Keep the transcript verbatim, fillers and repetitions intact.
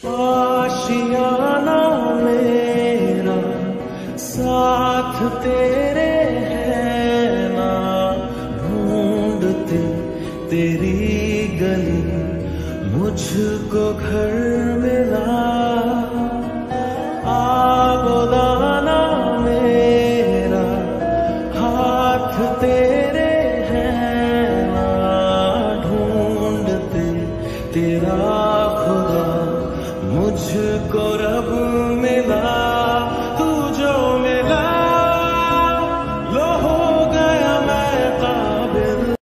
आशियाना मेरा साथ तेरे है ना, ढूंढते तेरी गली मुझको घर मिला। आ बुलाना मेरा हाथ तेरे है ना, ढूंढते तेरा खुदा मुझको रब मिला।